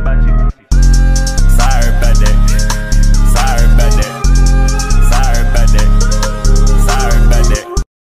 Sorry about that. Sorry about that. Sorry about that. Sorry about that.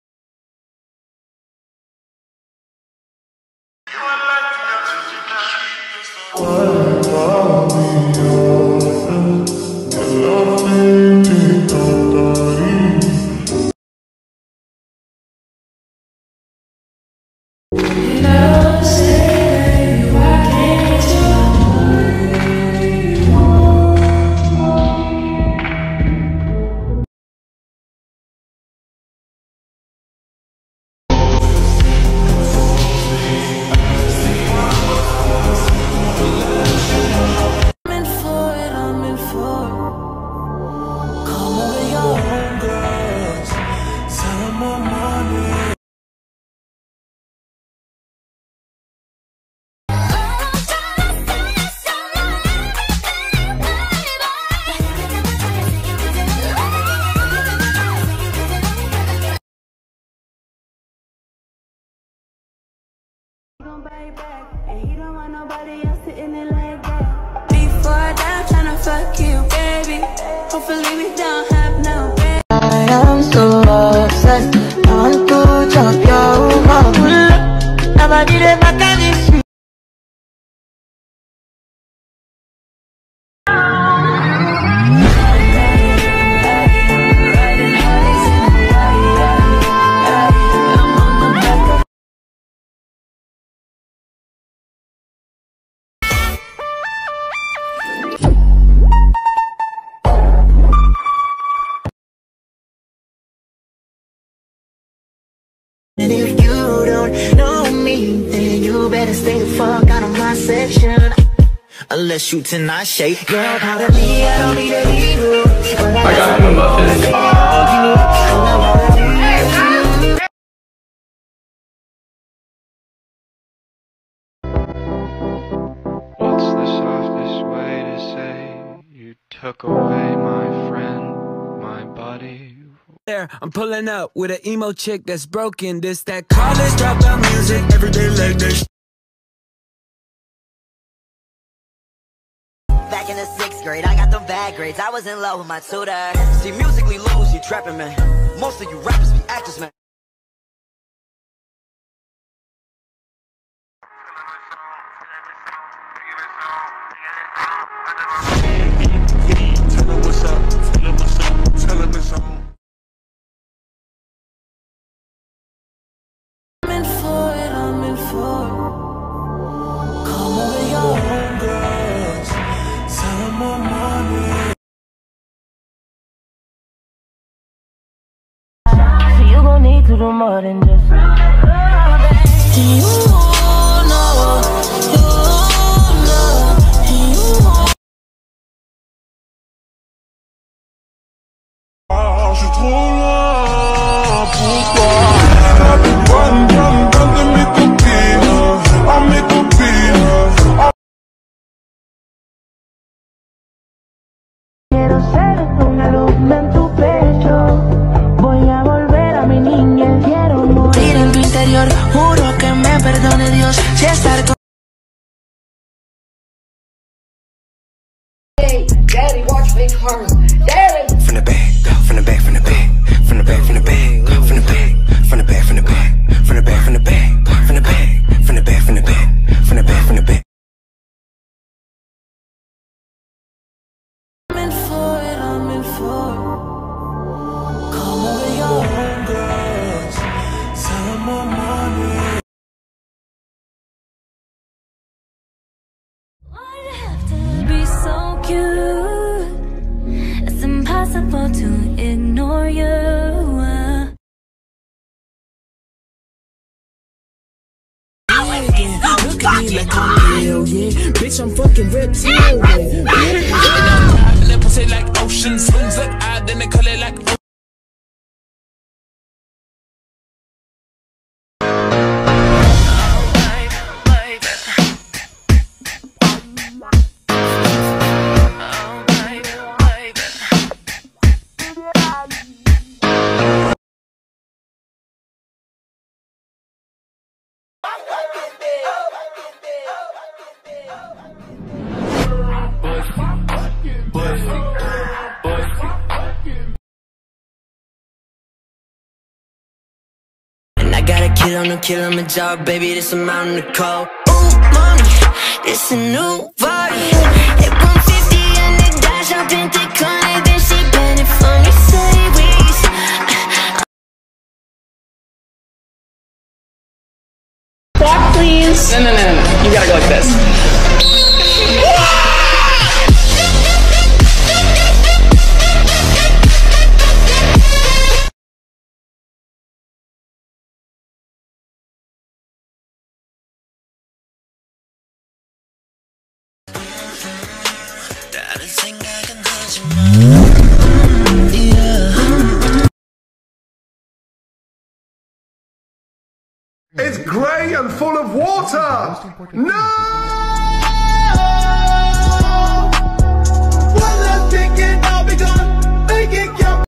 Before I die, tryna fuck you, baby. Hopefully we don't have no baby. I am so obsessed. I want to chop your mouth. Nobody dey back at this. And if you don't know me, then you better stay the fuck out of my section. Unless you tonight shake, girl, pardon me, I don't need a hero. I got him a muffin. What's the softest way to say you took away my friend, my buddy? There, I'm pulling up with an emo chick that's broken. This that college dropout music, everyday like this. Back in the 6th grade, I got them bad grades. I was in love with my tutor. See, musically lose, you trapping, man. Most of you rappers be actors, man. Tell him what's up, tell him what's up, tell him it's on. I'm in for it, I'm in for it. Come over your Girls, tell him more money. So you gon' need to do more than just. you know, Je suis trop loin, pourquoi? Donne de mes copines, à mes copines. Quiero ser una luz en tu pecho. Voy a volver a mi niñez. Quiero morir en tu interior. Juro que me perdone Dios si estar con. Hey, Daddy, watch Big Heart. Daddy. From the back, from the back, from the back, from the back, from the back, from the back, from the back, from the back, from the back, from the back, from the back, from the back, from the back, from the back, from the back. I'm in for it, I'm in for it. Come over your Girls, tell him more money. Why'd you have to be so cute? It's impossible to ignore you. Look at me like I'm real, yeah. Bitch, I'm fucking reptile. Let me say like ocean swings that I then they call it like. on a Kilimanjaro, baby, this a mountain of cold. Ooh, mommy, it's a new vibe. Hit 150 and the dash, I've been declining, then she been it for me, sideways. Walk, please. No. You gotta go like this. It's grey and full of water! No! One last ticket, I'll be gone. Make it count.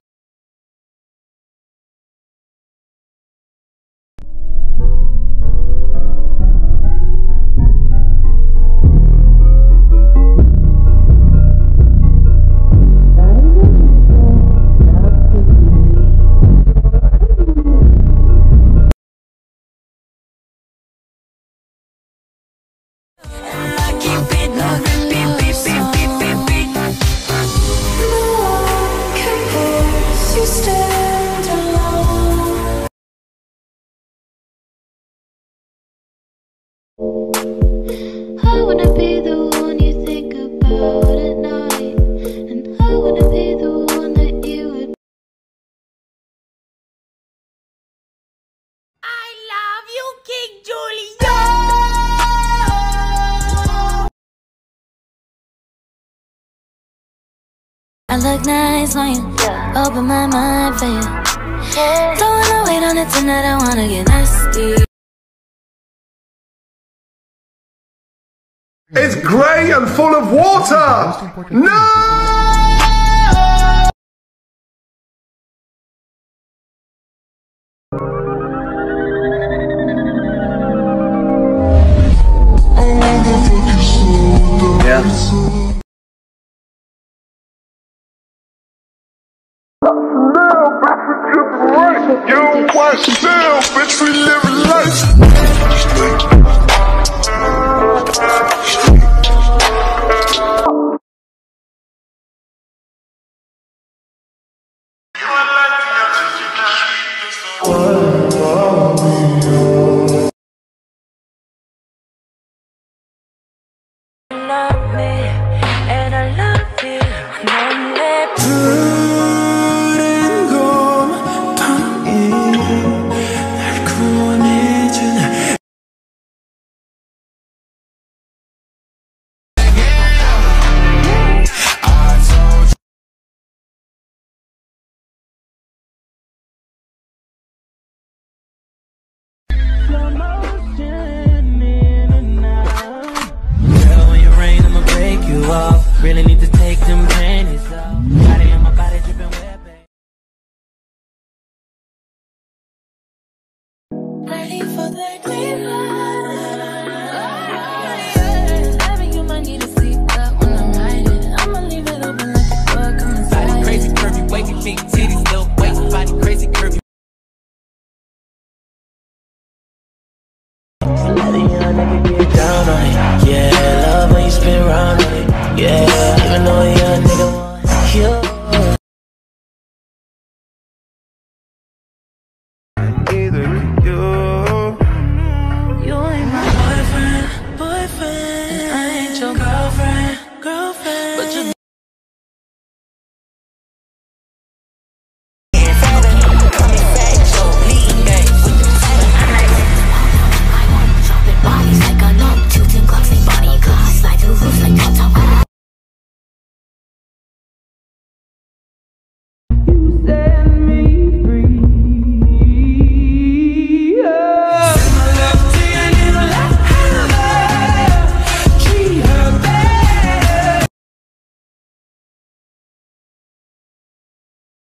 I wanna be the one you think about at night, and I wanna be the one that you would. I love you, King Julian. I look nice on you, open my mind for you. Don't wanna wait on it tonight, I wanna get nasty. It's grey and full of water! No! Yeah. You watch still, bitch, we living life. Love me.